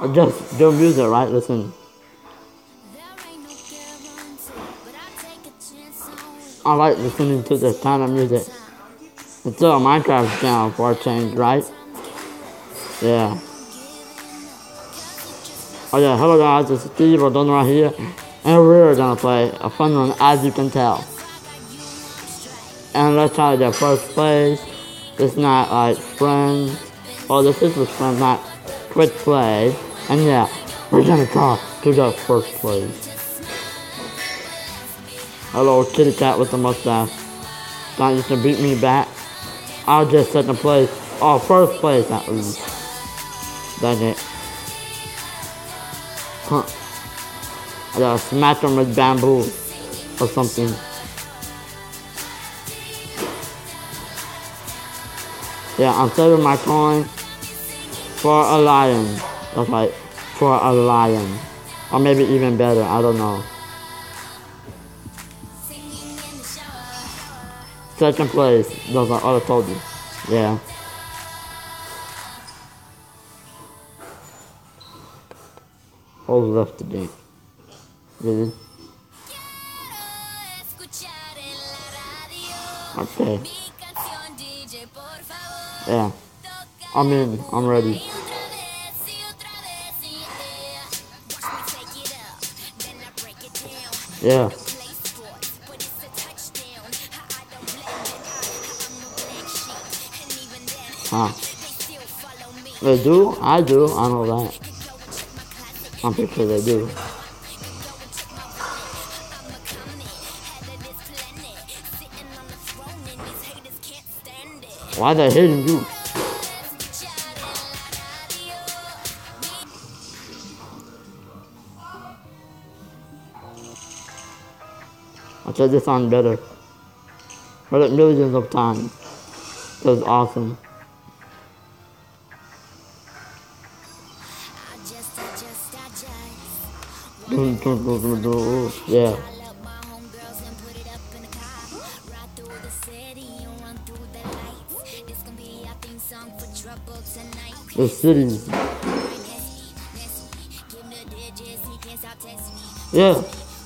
Just do music, right? Listen. I like listening to this kind of music. It's still a Minecraft channel for a change, right? Yeah. Oh yeah, hello guys, it's Steve or Don right here. And we're gonna play a fun one, as you can tell. And let's try to get first place. It's not like friends. Oh, this is friends, not quick play. And yeah, we're gonna try to get first place. Hello, kitty cat with the mustache. Not just to beat me back. I'll just second place. Oh, first place at least. Dang it. Huh. I gotta smack him with bamboo or something. Yeah, I'm saving my coin for a lion. That's right, for a lion. Or maybe even better, I don't know. Second place, that's what I told you. Yeah. Who's left today? Really? Okay. Yeah. I'm in. I'm ready. Yeah. Huh. They do? I do. I know that. I'm pretty sure they do. Why are they hating you? I said this song better. Heard it millions of times. It was awesome. Yeah. The cities. Yeah.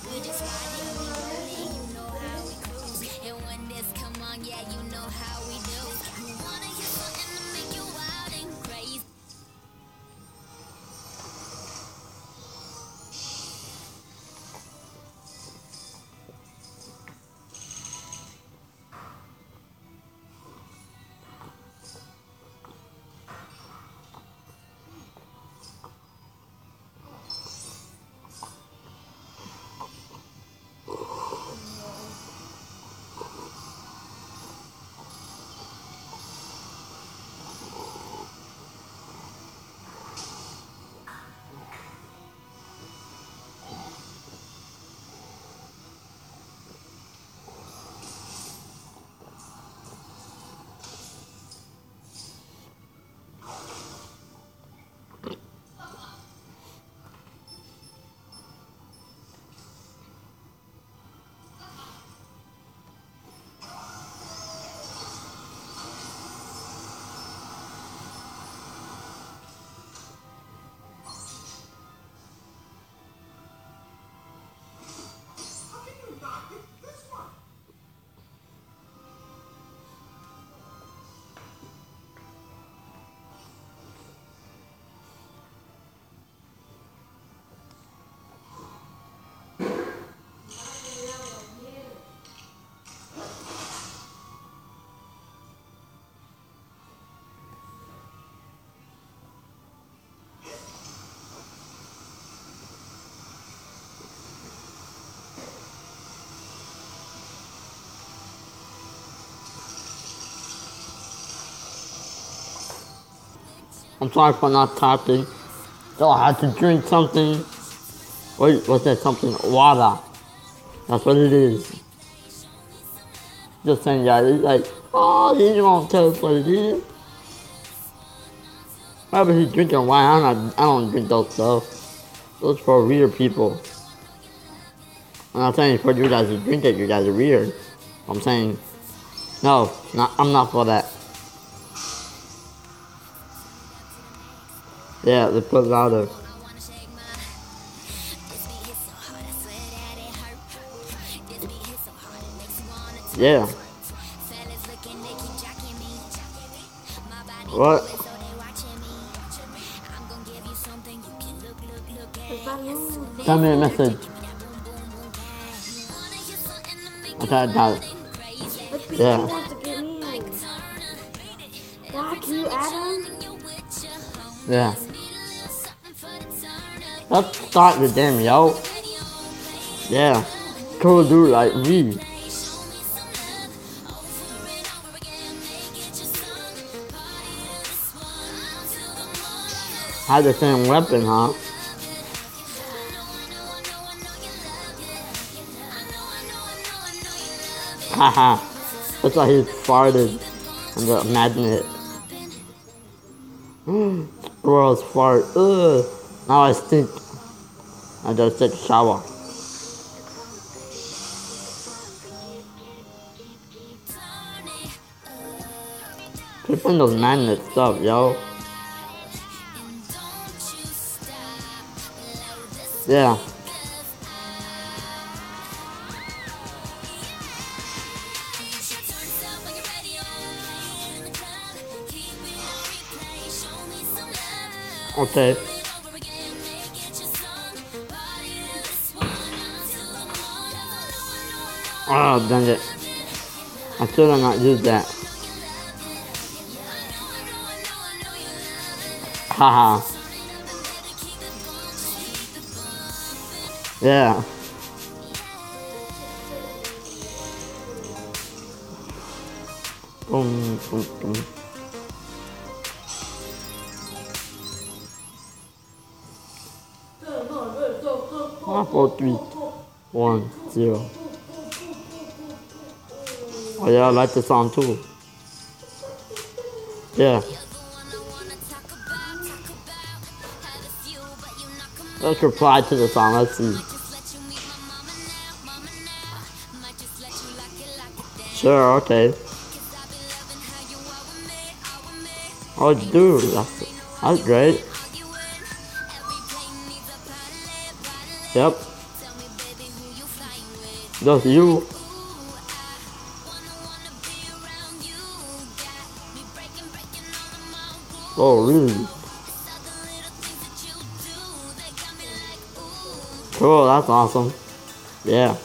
I'm sorry for not talking. So I had to drink something. Wait, what's that something? Water. That's what it is. Just saying, guys. It's like, oh, he won't tell us what it is. Probably he's drinking wine. I don't drink those stuff. Those for weird people. I'm not saying for you guys to drink it. You guys are weird. I'm saying, no, I'm not for that. Yeah, let's put it louder. Yeah. What? Send me a message. Okay, I got it. But Yeah. you want to get me in. Why can you add him? Yeah. Let's start the game, yo. Yeah. Cool dude like me. Had the same weapon, huh? Haha. Looks like he farted on the magnet. Squirrels fart. Ugh. Now I stink. I just take a shower. Keep in those magnet stuff, yo. Yeah. Okay. Oh, dang it. I should have not used that. Haha. Yeah. Boom, boom, boom. Five, 4, 3, 1, 0. Oh yeah, I like the song too. Yeah. Let's reply to the song. Let's see. Sure, okay. Oh, dude, that's great. Yep. That's you. Oh, really? Cool, that's awesome. Yeah.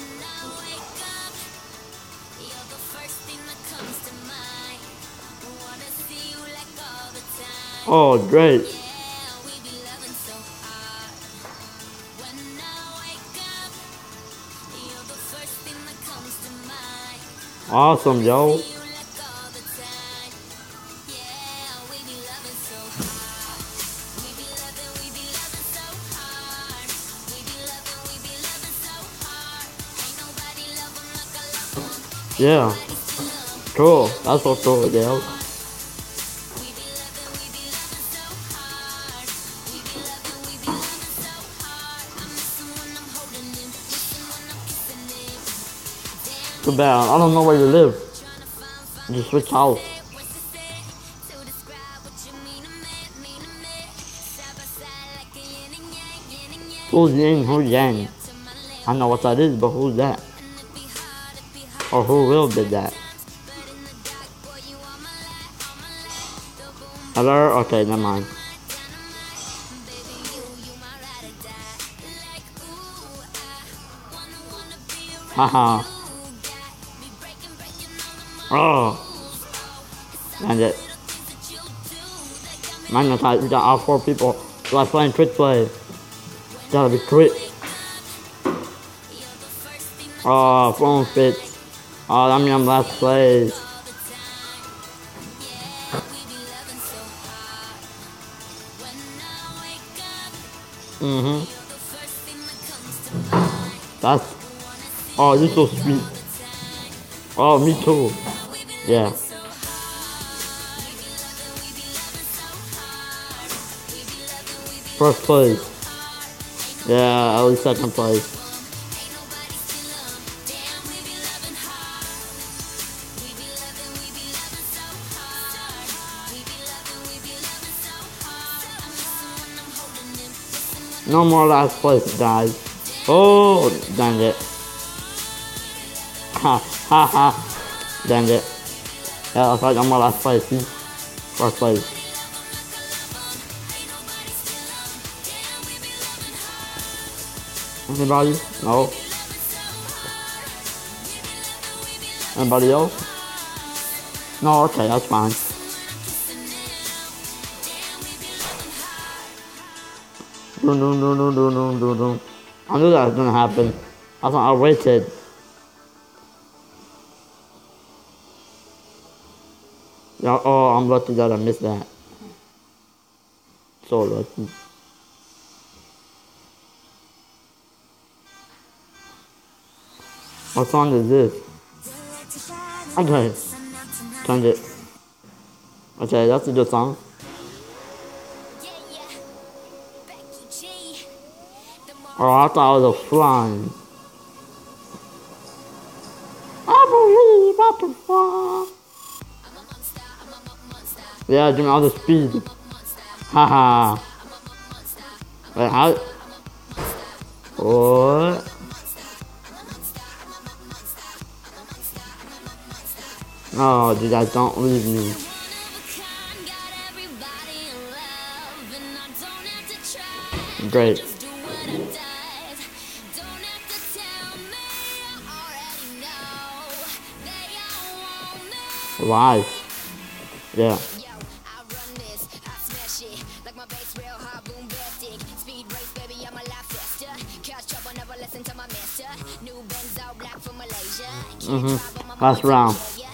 Oh, great. Awesome, yo. Yeah. Cool. That's so cool, yo. Too bad. I don't know where you live. Just switch house. Who's yin, who's yang? I know what that is, but who's that? Or who will did that? Hello? Okay, never mind. Haha. Oh. And it. Magnetize, we got all 4 people. So I playing Twitch play. Gotta be quick. Oh, phone fits. Oh, that means I'm last place. That's. Oh, you're so sweet. Oh, me too. Yeah. First place. Yeah, at least second place. No more last place, guys. Oh, dang it. Ha. Haha. Dang it. Yeah, looks like I'm my last place. See? First place. Anybody? No. Anybody else? No, okay, that's fine. Dun. I knew that was gonna happen. I thought I waited. Yeah, oh, I'm lucky that I missed that. So lucky. What song is this? Okay, change it. Okay, that's a good song. Oh, I thought it was a flying. I believe I can fly. Yeah, doing all the speed. Haha. Wait, how? What? Oh, you guys don't leave me. Great. Live. Yeah. Last round.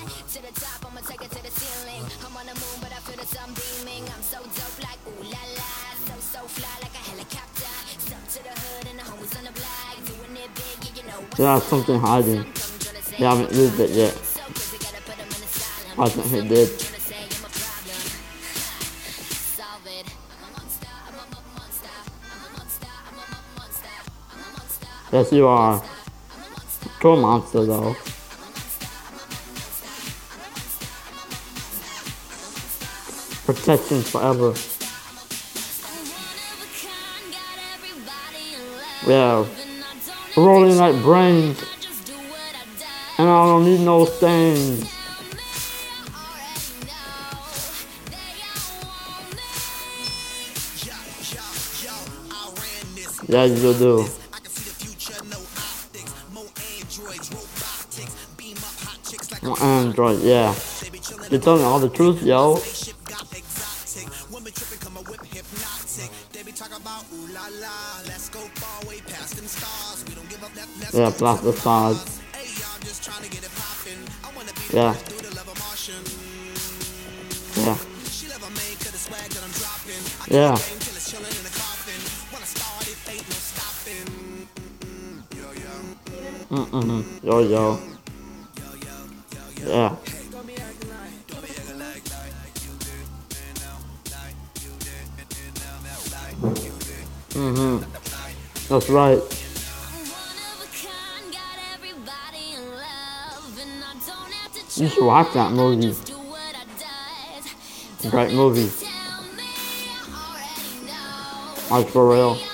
They have something hiding. They haven't used it yet. I think he did. Yes, you are. True monster, though. Protection forever. Yeah. Rolling like brains. And I don't need no stains. Yeah, you do. More Android, yeah. You told me all the truth, yo. Yeah, blast the stars. Yeah. Yeah. Yeah. Yo. Yeah. That's right. You should watch that movie. Great movie. Like for real.